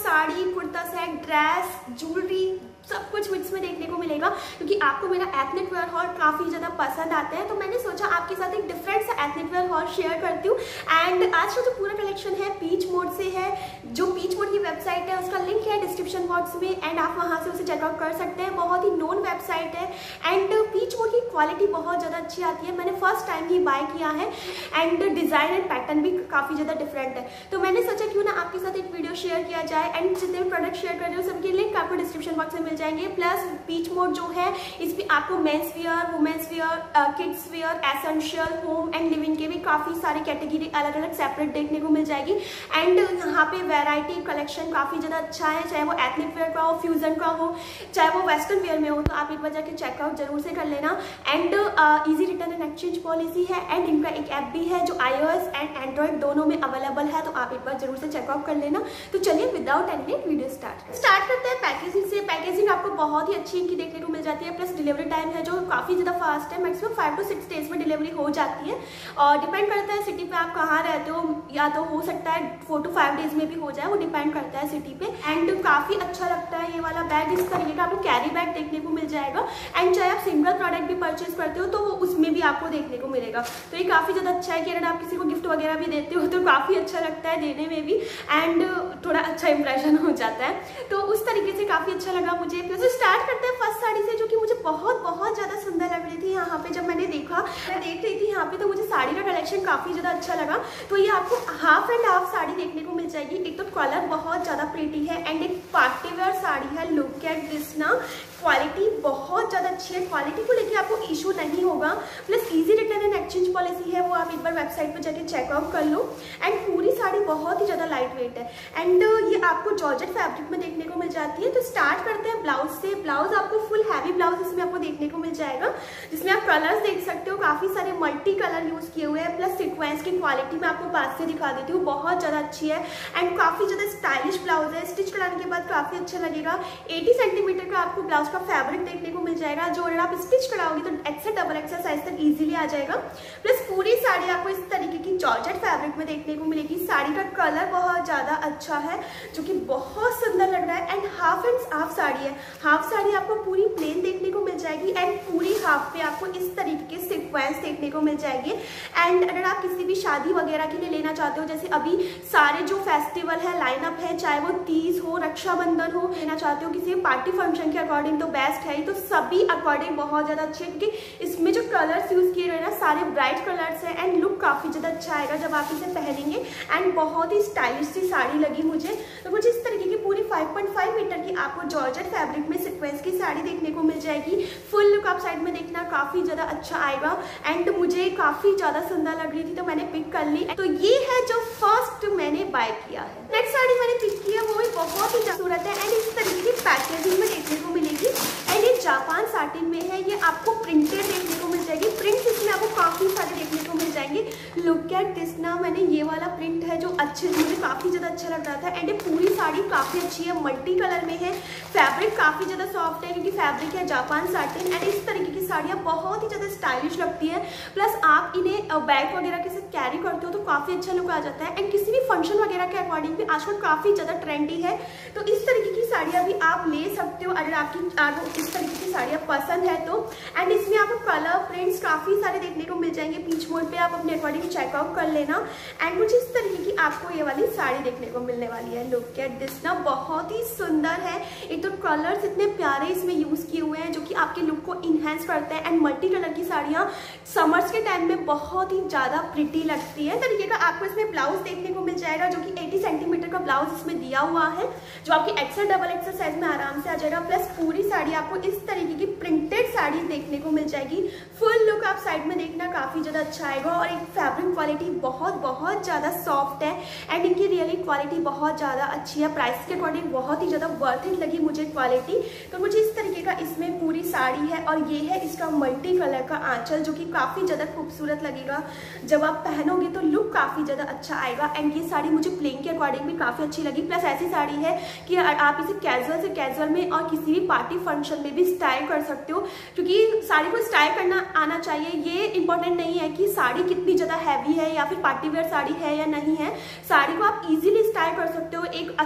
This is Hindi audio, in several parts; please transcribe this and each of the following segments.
Sari, kurta set, dress, jewellery, सब कुछ मिक्स में देखने को मिलेगा, क्योंकि आपको मेरा एथनिक वेयर हॉल काफ़ी ज़्यादा पसंद आता है। तो मैंने सोचा आपके साथ एक डिफरेंट सा एथनिक वेयर हॉल शेयर करती हूँ। एंड आज का जो पूरा कलेक्शन है पीच मोड से है। जो पीच मोड की वेबसाइट है उसका लिंक है डिस्क्रिप्शन बॉक्स में, एंड आप वहाँ से उसे चेकआउट कर सकते हैं। बहुत ही नोन वेबसाइट है एंड पीच मोड की क्वालिटी बहुत ज़्यादा अच्छी आती है। मैंने फर्स्ट टाइम ही बाय किया है एंड डिज़ाइन एंड पैटर्न भी काफ़ी ज़्यादा डिफरेंट है। तो मैंने सोचा क्यों ना आपके साथ एक वीडियो शेयर किया जाए। एंड जितने भी प्रोडक्ट शेयर कर रहे हो सबके लिंक आपको डिस्क्रिप्शन बॉक्स में मिल जाएंगे। प्लस पीच मोड जो है इसमें आपको men's wear, women's wear, kids wear, essential, home and living के भी काफ़ी सारी कैटेगरी अलग अलग सेपरेट देखने को मिल जाएगी। एंड यहाँ पे वैरायटी कलेक्शन काफ़ी ज़्यादा अच्छा है, चाहे वो एथनिक वेयर का हो, फ्यूजन का हो, चाहे वो वेस्टर्न वेयर में हो। तो आप एक बार जाके चेकआउट जरूर से कर लेना। And easy return and exchange policy है एंड इनका एक ऐप भी है जो iOS एंड एंड्रॉइड दोनों में अवेलेबल है। तो आप एक बार जरूर से चेकआउट कर लेना। तो चलिए without any late video start करते हैं पैकेजिंग से। पैकेजिंग आपको बहुत ही अच्छी इनकी देखने को मिल जाती है। प्लस डिलीवरी टाइम है जो काफ़ी ज़्यादा फास्ट है, मैक्सिमम 5 to 6 डेज में डिलीवरी हो जाती है। और डिपेंड करता है सिटी पे आप कहाँ रहते हो, या तो हो सकता है 4 to 5 डेज में भी हो जाए, वो डिपेंड करता है सिटी पे। एंड काफ़ी अच्छा लगता है ये वाला बैग। इस तरीके का आपको कैरी बैग देखने को मिल जाएगा। एंड चाहे आप सिंगल प्रोडक्ट भी परचेज करते हो तो उसमें भी आपको देखने को मिलेगा। तो ये काफ़ी ज़्यादा अच्छा है कि अगर आप किसी को गिफ्ट वगैरह भी देते हो तो काफ़ी अच्छा लगता है देने में भी, एंड थोड़ा अच्छा इंप्रेशन हो जाता है। तो उस तरीके से काफ़ी अच्छा लगा मुझे। प्लस स्टार्ट करते हैं फर्स्ट साड़ी से, जो कि मुझे बहुत ज़्यादा सुंदर लग रही थी। यहाँ पे जब मैंने देखा, मैं देख रही थी यहाँ पे, तो मुझे साड़ी का कलेक्शन काफ़ी ज़्यादा अच्छा लगा। तो ये आपको हाफ एंड हाफ साड़ी देखने को मिल जाएगी। एक तो कलर बहुत ज़्यादा प्रीटी है एंड एक पार्टी वेयर साड़ी है। लुक एट दिस ना, क्वालिटी बहुत ज़्यादा अच्छी है। क्वालिटी को लेके आपको इशू नहीं होगा। Plus easy return and exchange policy है, वो आप एक बार वेबसाइट पर जाके चेकआउट कर लो। एंड पूरी साड़ी बहुत ही ज़्यादा लाइट वेट है एंड ये आपको जॉर्जेट फैब्रिक में देखने को मिल जाती है। तो स्टार्ट करते हैं ब्लाउज से। ब्लाउज आपको फुल हैवी ब्लाउज इसमें आपको देखने को मिल जाएगा, जिसमें आप कलर्स देख सकते हो, काफ़ी सारे मल्टी कलर यूज़ किए हुए हैं। प्लस सीक्वेंस की क्वालिटी मैं आपको पास से दिखा देती हूँ, बहुत ज़्यादा अच्छी है एंड काफ़ी ज़्यादा स्टाइलिश ब्लाउज है। स्टिच कराने के बाद काफ़ी अच्छा लगेगा। 80 सेंटीमीटर का आपको ब्लाउज का फैब्रिक देखने को मिल जाएगा, जो अगर आप स्टिच कराओगे तो XL डबल XL साइज तक इजीली आ जाएगा। प्लस पूरी साड़ी आपको इस तरीके की जॉर्जेट फैब्रिक में देखने को मिलेगी। साड़ी का कलर बहुत ज़्यादा अच्छा है, जो कि बहुत सुंदर लग रहा है। एंड हाफ साड़ी है। हाफ साड़ी आपको पूरी प्लेन देखने को मिल जाएगी एंड पूरी हाफ पे आपको इस तरीके के सीक्वेंस देखने को मिल जाएंगे। एंड अगर आप किसी भी शादी वगैरह के लिए लेना चाहते हो, जैसे अभी सारे जो फेस्टिवल है लाइनअप है, चाहे वो तीज हो, रक्षाबंधन हो, लेना चाहते हो किसी पार्टी फंक्शन के अकॉर्डिंग, तो बेस्ट है। तो सभी अकॉर्डिंग बहुत ज़्यादा अच्छे, क्योंकि इसमें जो कलर्स यूज़ किए गए ना सारे ब्राइट कलर्स हैं एंड लुक काफ़ी ज़्यादा अच्छा आएगा जब आप इसे पहनेंगे। एंड बहुत ही स्टाइलिश सी साड़ी लगी मुझे। तो मुझे इस तरीके की पूरी 5.5 मीटर की आपको जॉर्जेट फैब्रिक में सीक्वेंस की साड़ी देखने को मिल जाएगी। फुल लुक आप साइड में देखना, काफ़ी ज़्यादा अच्छा आएगा एंड मुझे काफ़ी ज़्यादा सुंदर लग रही थी तो मैंने पिक कर ली। तो ये है जो फर्स्ट मैंने बाय किया है। नेक्स्ट साड़ी मैंने पिक किया वो भी बहुत ही खूबसूरत है एंड इस तरीके की पैकेजिंग में देखने को मिलेगी। एंड ये जापान साटिन में है। ये आपको प्रिंटेड देखने को मिल जाएगी। प्रिंट्स इसमें आपको काफ़ी सारे देखने को मिल जाएंगे। लुक एट दिस ना, मैंने ये वाला प्रिंट है जो मुझे काफ़ी ज़्यादा अच्छा लग रहा था। एंड ये पूरी साड़ी काफ़ी अच्छी है, मल्टी कलर में है। फैब्रिक काफ़ी ज़्यादा सॉफ्ट है क्योंकि फैब्रिक है जापान साटिन। एंड इस तरीके की साड़ियाँ बहुत ही ज़्यादा स्टाइलिश लगती है। प्लस आप इन्हें बैग वगैरह के साथ कैरी करते हो तो काफ़ी अच्छा लुक आ जाता है। एंड किसी भी फंक्शन वगैरह के अकॉर्डिंग भी आजकल काफ़ी ज़्यादा ट्रेंडी है। तो इस तरीके की साड़ियाँ भी आप ले सकते हो अगर आपकी इस तरीके की साड़ियाँ पसंद है तो। एंड इसमें आपको कलर प्रिंट्स काफ़ी सारे देखने को मिल जाएंगे। पीच मोड पे आप अपने अकॉर्डिंग चेकआउट कर लेना। एंड मुझे इस तरीके की आपको ये वाली साड़ी देखने को मिलने वाली है। लुक एट दिस ना, बहुत ही सुंदर है। एक तो कलर्स इतने प्यारे इसमें यूज़ किए हुए हैं जो कि आपके लुक को इन्हेंस करते हैं। एंड मल्टी कलर की साड़ियाँ समर्स के टाइम में बहुत ही ज़्यादा प्रिटी लगती है। तरीके का आपको इसमें ब्लाउज देखने को मिल जाएगा, जो कि 80 सेंटीमीटर का ब्लाउज इसमें दिया हुआ है, जो आपकी XL डबल XL साइज में आराम से आ जाएगा। प्लस पूरी साड़ी आपको इस तरीके की प्रिंटेड साड़ी देखने को मिल जाएगी। फुल लुक आप साइड में देखना, काफ़ी ज़्यादा अच्छा आएगा। और एक फैब्रिक क्वालिटी बहुत ज़्यादा सॉफ्ट है एंड इनकी रियली क्वालिटी बहुत ज़्यादा अच्छी है। प्राइस के अकॉर्डिंग बहुत ही ज़्यादा वर्थ इट लगी मुझे क्वालिटी। तो मुझे इस तरीके का इसमें पूरी साड़ी है और ये है इसका मल्टी कलर का आंचल, जो कि काफ़ी ज़्यादा खूबसूरत लगेगा। जब आप पहनोगे तो लुक काफ़ी ज़्यादा अच्छा आएगा। एंड ये साड़ी मुझे प्लेन के अकॉर्डिंग भी काफ़ी अच्छी लगी। प्लस ऐसी साड़ी है कि आप इसे कैजुअल से कैजुअल में और किसी भी पार्टी फंक्शन में भी स्टाइल कर सकते हो, क्योंकि साड़ी को स्टाइल करना आना चाहिए। ये इंपॉर्टेंट नहीं है कि साड़ी कितनी ज़्यादा हैवी है या फिर पार्टी वेयर साड़ी है या नहीं है। साड़ी को आप इजीली स्टाइल कर सकते हो। एक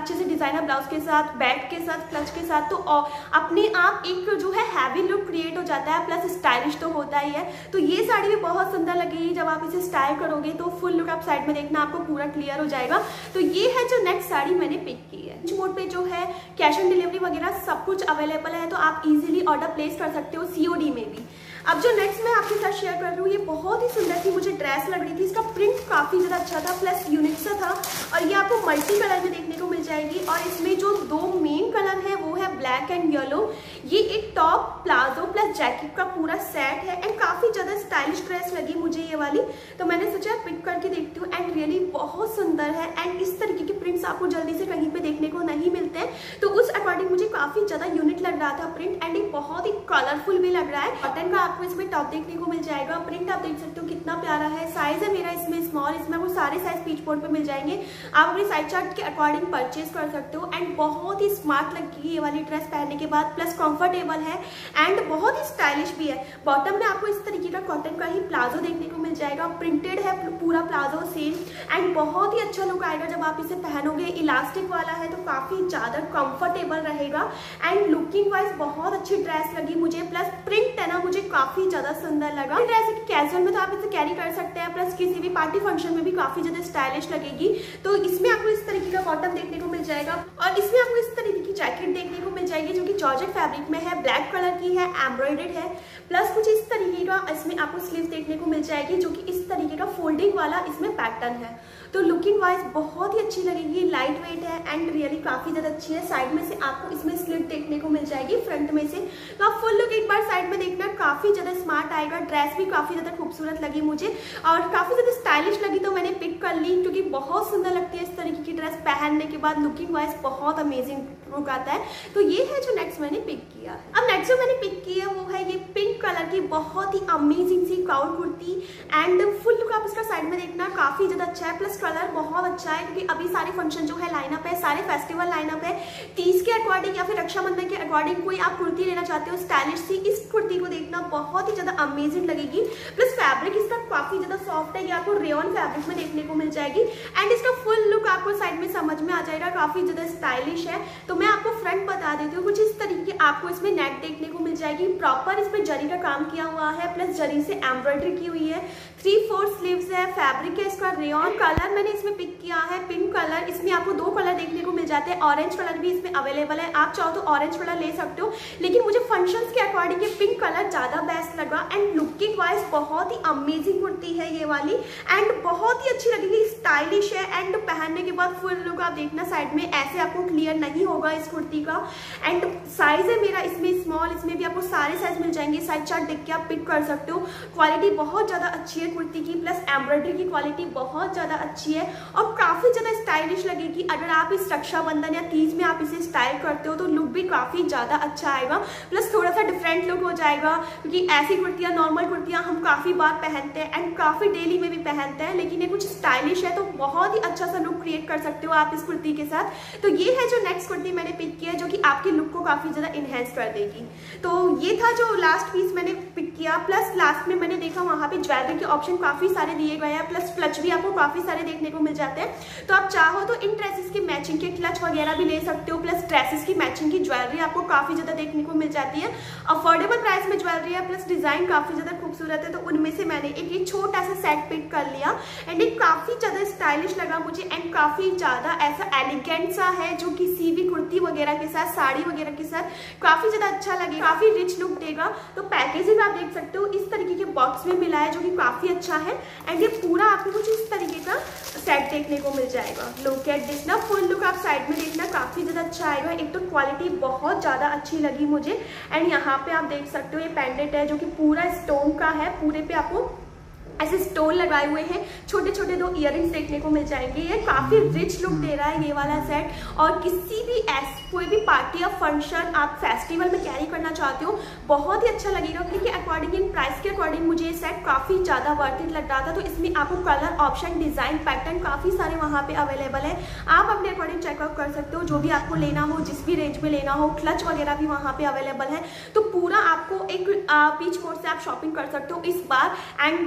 अच्छे से डिजाइनर ब्लाउज के साथ, बैग के साथ, क्लच के साथ, तो अपने आप एक जो है हैवी लुक क्रिएट हो जाता है, प्लस स्टाइलिश तो होता ही है। तो ये साड़ी भी बहुत सुंदर लगेगी जब आप इसे स्टाइल करोगे, तो फुल लुक आप साइड में देखना आपको पूरा क्लियर हो जाएगा। तो ये है जो नेक्स्ट साड़ी मैंने पिक की है। मोड पे जो है कैश ऑन डिलीवरी वगैरह सब कुछ अवेलेबल है, तो आप इजीली ऑर्डर प्लेस कर सकते हो COD में भी। अब जो नेक्स्ट मैं आपके साथ शेयर कर रही हूँ, ये बहुत ही सुंदर थी, मुझे ड्रेस लग रही थी, इसका प्रिंट काफी ज्यादा अच्छा था, प्लस यूनिक सा था, और ये आपको मल्टी कलर में देखने को मिल जाएगी। और इसमें जो 2 मेन कलर है वो है ब्लैक एंड येलो। ये एक टॉप, प्लाजो प्लस जैकेट का पूरा सेट है, एंड काफी ज्यादा स्टाइलिश ड्रेस लगी मुझे ये वाली, तो मैंने सोचा पिक करके देखती हूँ। एंड रियली बहुत सुंदर है, एंड इस तरीके के प्रिंट्स आपको जल्दी से कहीं पे देखने को नहीं मिलते हैं, तो उस अकॉर्डिंग मुझे काफी ज्यादा यूनिक लग रहा था प्रिंट, एंड ये बहुत ही कलरफुल भी लग रहा है। कॉटन का आपको इसमें टॉप देखने को मिल जाएगा। प्रिंट आप देख सकते हो कितना प्यारा है। साइज है मेरा इसमें स्मॉल, इसमें आपको सारे साइज पीच बोर्ड पे मिल जाएंगे, आप अपने साइज चार्ट के अकॉर्डिंग परचेज कर सकते हो। एंड बहुत ही स्मार्ट लगेगी ये वाली ड्रेस पहनने के बाद, प्लस कंफर्टेबल है एंड बहुत ही स्टाइलिश भी है। बॉटम में आपको इस तरीके का कॉटन का ही प्लाजो देखने को मिल जाएगा, प्रिंटेड है पूरा प्लाजो सेम, एंड बहुत ही अच्छा लुक आएगा जब आप इसे पहनोगे। इलास्टिक वाला है तो काफी ज्यादा कंफर्टेबल रहेगा, एंड लुकिंग वाइज बहुत अच्छी ड्रेस लगी मुझे, प्लस प्रिंट है ना मुझे काफी ज्यादा सुंदर लगा। ड्रेस कैजुअल में तो आप इसे कैरी कर सकते हैं, प्लस किसी भी पार्टी फंक्शन में भी काफी ज्यादा स्टाइलिश लगेगी। तो इसमें आपको इस तरीके का बॉटम देखने को मिल जाएगा, और इसमें आपको इस तरीके की जैकेट देखने को मिल जाएगी जो कि जॉर्जेट फैब्रिक में है, ब्लैक कलर की है, एम्ब्रॉयडर्ड है, प्लस कुछ इस तरीके का इसमें आपको स्लीव देखने को मिल जाएगी जो कि इस तरीके का फोल्डिंग वाला इसमें पैटर्न है। तो लुकिंग वाइज बहुत ही अच्छी लगेगी, लाइट वेट है एंड रियली काफी ज्यादा अच्छी है। साइड में से आपको इसमें स्लिट देखने को मिल जाएगी फ्रंट में से, तो आप फुल लुक एक बार साइड में देखना, काफी ज्यादा स्मार्ट आएगा। ड्रेस भी काफी ज्यादा खूबसूरत लगी मुझे और काफी ज्यादा स्टाइलिश लगी, तो मैंने पिक कर ली क्योंकि बहुत सुंदर लगती है इस तरीके की ड्रेस पहनने के बाद। लुकिंग वाइज बहुत अमेजिंग लुक आता है। तो ये है जो नेक्स्ट मैंने पिक किया है। अब नेक्स्ट जो मैंने पिक किया है वो है ये पिंक कलर की बहुत ही अमेजिंग सी क्राउड कुर्ती, एंड फुल लुक आप इसका साइड में देखना, काफी ज्यादा अच्छा है, प्लस कलर बहुत अच्छा है क्योंकि अभी सारे फंक्शन जो है लाइनअप है, सारे फेस्टिवल लाइनअप है। तीज के अकॉर्डिंग या फिर रक्षाबंधन के अकॉर्डिंग कोई आप कुर्ती लेना चाहते हो स्टाइलिश सी, इस कुर्ती को देखना बहुत ही ज्यादा अमेजिंग लगेगी। प्लस फैब्रिक इसका काफी ज्यादा सॉफ्ट है, ये आपको रेयन फैब्रिक में देखने को मिल जाएगी, एंड इसका फुल लुक आपको साइड में समझ में आ जाएगा, काफी ज्यादा स्टाइलिश है। तो मैं आपको फ्रंट बता देती हूँ, कुछ इस तरीके आपको इसमें नेक देखने को मिल जाएगी, प्रॉपर इसमें जरी का काम किया हुआ है, प्लस जरी से एम्ब्रॉयडरी की हुई है, 3/4 स्लीव्स है, फैब्रिक है इसका रेयन। कलर मैंने इसमें पिक किया है पिंक कलर, इसमें आपको 2 कलर देखने को मिल जाते हैं, ऑरेंज कलर भी इसमें अवेलेबल है, आप चाहो तो ऑरेंज कलर ले सकते हो, लेकिन मुझे फंक्शंस के अकॉर्डिंग ये पिंक कलर ज्यादा बेस्ट लगा। एंड लुकिंग वाइज बहुत ही अमेजिंग कुर्ती है ये वाली, एंड बहुत ही अच्छी लगेगी, स्टाइलिश है, एंड पहनने के बाद फुल लुक आप देखना साइड में ऐसे आपको क्लियर नहीं होगा इस कुर्ती का। एंड साइज है मेरा इसमें स्मॉल, इसमें भी आपको सारे साइज मिल जाएंगे, साइज चार्ट देख के आप पिक कर सकते हो। क्वालिटी बहुत ज्यादा अच्छी है कुर्ती की, प्लस एम्ब्रॉयडरी की क्वालिटी बहुत ज्यादा अच्छी है और काफी ज्यादा स्टाइलिश लगेगी। अगर आप इस रक्षाबंधन या तीज में आप इसे स्टाइल करते हो तो लुक भी काफी ज्यादा अच्छा आएगा, प्लस थोड़ा सा डिफरेंट लुक हो जाएगा क्योंकि ऐसी कुर्तियां, नॉर्मल कुर्तियां हम काफी बार पहनते हैं एंड काफी डेली में भी पहनते हैं, लेकिन ये कुछ स्टाइलिश है तो बहुत ही अच्छा सा लुक क्रिएट कर सकते हो आप इस कुर्ती के साथ। तो ये है जो नेक्स्ट कुर्ती मैंने पिक किया है जो कि आपके लुक को काफी ज्यादा इनहेंस कर देगी। तो ये था जो लास्ट पीस मैंने पिक किया, प्लस लास्ट में मैंने देखा वहां पे ज्वेलरी के ऑप्शन काफी सारे दिए गए हैं, प्लस क्लच भी आपको काफी सारे देखने को मिल जाते हैं। तो आप चाहो तो इन ड्रेसेस के मैचिंग के क्लच वगैरह भी ले सकते हो, प्लस ड्रेसेस की मैचिंग की ज्वेलरी आपको काफी ज्यादा देखने को मिल जाती है। अफोर्डेबल प्राइस में ज्वेलरी है, प्लस डिजाइन काफी ज्यादा खूबसूरत है, तो उनमें से मैंने एक छोटा सा सेट पिक कर लिया एंड ये काफी ज्यादा स्टाइलिश लगा मुझे एंड काफी ज्यादा ऐसा एलिगेंट सा है जो किसी भी कुर्ती वगैरह के साथ, साड़ी वगैरह के साथ काफी ज्यादा अच्छा लगेगा, काफी रिच लुक देगा। तो पैकेजिंग आप देख सकते हो इस तरीके के बॉक्स में मिला है जो कि काफी अच्छा है, एंड ये पूरा आपको कुछ इस तरीके का सेट देखने को मिल जाएगा। लुक एट दिस ना, फुल लुक आप साइड में देखना, काफी ज्यादा अच्छा आएगा। एक तो क्वालिटी बहुत ज्यादा अच्छी लगी मुझे, एंड यहाँ पे आप देख सकते हो ये पेंडेंट है जो कि पूरा स्टोन का है, पूरे पे आपको ऐसे स्टोन लगाए हुए हैं, छोटे छोटे 2 इयररिंग्स देखने को मिल जाएंगे। ये काफी रिच लुक दे रहा है ये वाला सेट, और किसी भी कोई भी पार्टी या फंक्शन आप फेस्टिवल में कैरी करना चाहते हो बहुत ही अच्छा लगेगा। क्योंकि अकॉर्डिंग इन प्राइस के अकॉर्डिंग मुझे ये सेट काफी ज्यादा वर्थ इट लग रहा था। तो इसमें आपको कलर ऑप्शन, डिजाइन, पैटर्न काफी सारे वहाँ पे अवेलेबल है, आप अपने अकॉर्डिंग चेकआउट कर सकते हो जो भी आपको लेना हो, जिस भी रेंज में लेना हो। क्लच वगैरह भी वहाँ पे अवेलेबल है, तो पूरा आपको एक पीच मोड से आप शॉपिंग कर सकते हो इस बार। एंड सारे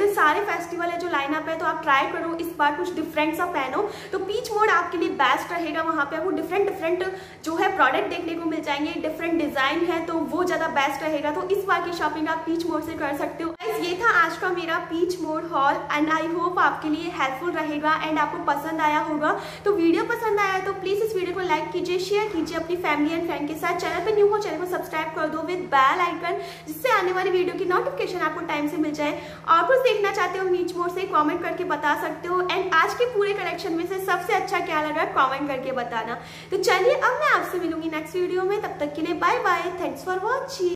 फेस्टिवल है जो लाइनअप है, तो आप ट्राई करो इस बार कुछ डिफरेंट सा पहनो। तो पीच मोड आपके लिए बेस्ट रहेगा, वहाँ पे आपको डिफरेंट जो है प्रोडक्ट देखने को मिल जाएंगे, डिफरेंट डिजाइन है, तो वो ज़्यादा बेस्ट रहेगा। तो इस बार की शॉपिंग आप पीच मोड से कर सकते हो। ये था आज का मेरा Peach Mode haul and I hope आपके लिए हेल्पफुल रहेगा एंड आपको पसंद आया होगा। तो वीडियो पसंद आया तो प्लीज़ इस वीडियो को लाइक कीजिए, शेयर कीजिए अपनी फैमिली एंड फ्रेंड के साथ। चैनल पे न्यू हो चैनल को सब्सक्राइब कर दो विद बेल आइकन, जिससे आने वाली वीडियो की नोटिफिकेशन आपको टाइम से मिल जाए। और कुछ देखना चाहते हो पीच मोड से कमेंट करके बता सकते हो एंड आज के पूरे कलेक्शन में से सबसे अच्छा क्या लगा कमेंट करके बताना। तो चलिए अब मैं आपसे मिलूंगी नेक्स्ट वीडियो में, तब तक के लिए bye bye, thanks for watching.